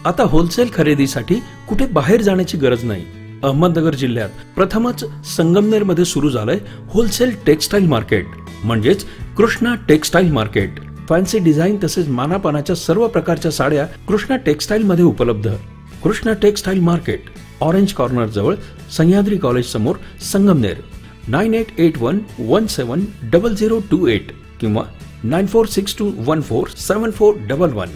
आता होलसेल खरेदीसाठी कुठे बाहेर जाण्याची गरज नाही। अहमदनगर जिल्ह्यात प्रथमच संगमनेरमध्ये सुरू झालंय होलसेल टेक्सटाईल मार्केट, म्हणजेच Krishna textile market. Fancy design तसेच मानापानाच्या सर्व प्रकारच्या साड्या कृष्णा टेक्सटाईल मध्ये उपलब्ध। Krishna textile market, orange corner जवळ, सह्याद्री कॉलेज समोर, संगमनेर। 9881170028 किंवा 9462147411।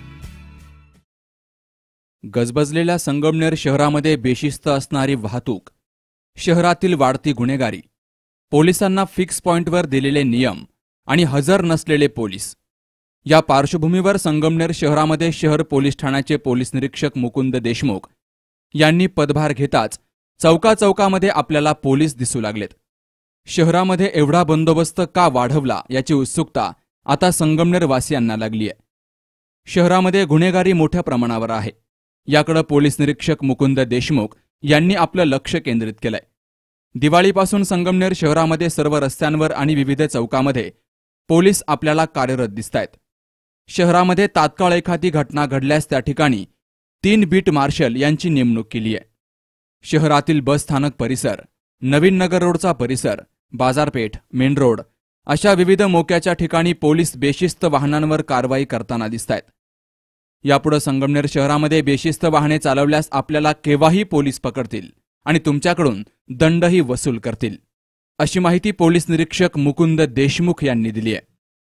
गजबजलेल्या संगमनेर शहरामध्ये बेशिस्त असणारी वाहतूक, शहरातील वाढती गुन्हेगारी, पोलिसांना फिक्स पॉइंटवर दिलेले नियम आणि हजर नसलेले पोलीस, या पार्श्वभूमीवर संगमनेर शहरामध्ये शहर पोलीस ठाण्याचे पोलीस निरीक्षक मुकुंद देशमुख यांनी पदभार घेताच चौकाचौकामध्ये आपल्याला पोलीस दिसू लागलेत। शहरामध्ये एवढा बंदोबस्त का वाढवला याची उत्सुकता आता संगमनेर वासियांना लागली आहे। शहरामध्ये गुन्हेगारी मोठ्या प्रमाणावर आहे, याकडे पोलीस निरीक्षक मुकुंद देशमुख यांनी आपलं लक्ष केंद्रित केलंय। दिवाळीपासून संगमनेर शहरामध्ये सर्व रस्त्यांवर आणि विविध चौकामध्ये पोलीस आपल्याला कार्यरत दिसतायत। शहरामध्ये तात्काळ एखादी घटना घडल्यास त्या ठिकाणी 3 बीट मार्शल यांची नेमणूक केली आहे। शहरातील बस स्थानक परिसर, नवीन नगर रोडचा परिसर, बाजारपेठ, मेन रोड अशा विविध मोक्याच्या ठिकाणी पोलीस बेशिस्त वाहनांवर कारवाई करताना दिसतायत। यापुढे संगमनेर शहरामध्ये बेशिस्त वाहने चालवल्यास आपल्याला केव्हाही पोलीस पकडतील आणि तुमच्याकडून दंडही वसूल करतील, अशी माहिती पोलीस निरीक्षक मुकुंद देशमुख यांनी दिली आहे।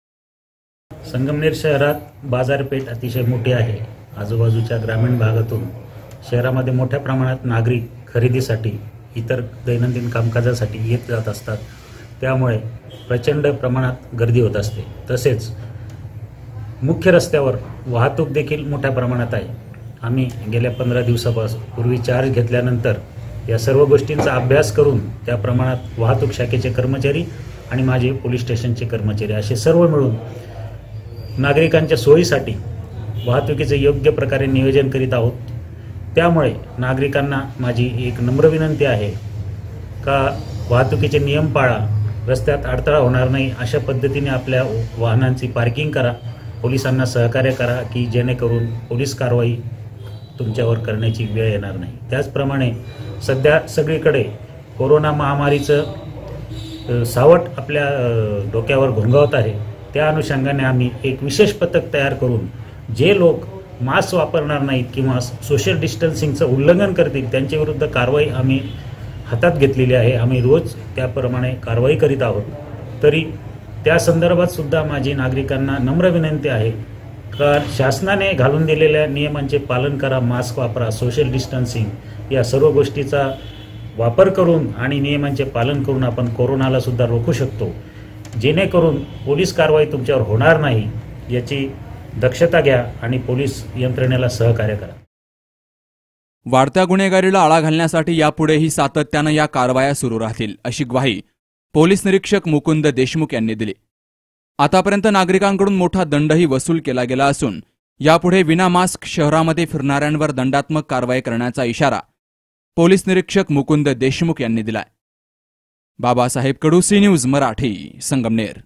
संगमनेर शहरात बाजारपेठ अतिशय मोठी आहे। आजूबाजूच्या ग्रामीण भागातून शहरामध्ये मोठ्या प्रमाणात नागरिक खरेदीसाठी, इतर दैनंदिन कामकाजासाठी येत जात असतात। त्यामुळे प्रचंड प्रमाणात गर्दी होत असते। तसेच मुख्य रस्त्यावर वाहतूक देखील मोठ्या प्रमाणात आहे। आम्ही गेल्या 15 दिवसापूर्वी चार्ज घेतल्यानंतर या सर्व गोष्टींचा अभ्यास करून त्या प्रमाणात वाहतूक शाखेचे कर्मचारी आणि माझे पोलीस स्टेशनचे कर्मचारी असे सर्व मिळून नागरिकांच्या सोयीसाठी वाहतुकीचे योग्य प्रकारे नियोजन करीत आहोत। त्यामुळे नागरिकांना माझी एक नम्र विनंती आहे का वाहतुकीचे नियम पाळा, रस्त्यात अडथळा होणार नाही अशा पद्धतीने आपल्या वाहनांची पार्किंग करा, पोलिसांना सहकार्य करा की जेणेकरून पोलीस कारवाई तुमच्यावर करण्याची वेळ येणार नाही। त्याचप्रमाणे सध्या सगळीकडे कोरोना महामारीचं सावट आपल्या डोक्यावर घोंगावत आहे। त्या अनुषंगाने आम्ही एक विशेष पथक तयार करून जे लोक मास्क वापरणार नाहीत किंवा सोशल डिस्टन्सिंगचं उल्लंघन करतील त्यांच्याविरुद्ध कारवाई आम्ही हातात घेतलेली आहे। आम्ही रोज त्याप्रमाणे कारवाई करीत आहोत। तरी त्या संदर्भात सुद्धा माझी नागरिकांना नम्र विनंती आहे का शासनाने घालून दिलेल्या नियमांचे पालन करा, मास्क वापरा, सोशल डिस्टन्सिंग या सर्व गोष्टीचा वापर करून आणि नियमांचे पालन करून आपण कोरोनाला सुद्धा रोखू शकतो। जेणेकरून पोलीस कारवाई तुमच्यावर होणार नाही याची दक्षता घ्या आणि पोलीस यंत्रणेला सहकार्य करा। वाढत्या गुन्हेगारीला आळा घालण्यासाठी यापुढेही सातत्याने या कारवाया सुरू राहतील, अशी ग्वाही पोलीस निरीक्षक मुकुंद देशमुख यांनी दिली। आतापर्यंत नागरिकांकडून मोठा दंडही वसूल केला गेला असून यापुढे विना मास्क शहरामध्ये फिरणाऱ्यांवर दंडात्मक कारवाई करण्याचा इशारा पोलीस निरीक्षक मुकुंद देशमुख यांनी दिलाय। Babasaheb Kadu, C news Marathi, Sangamner.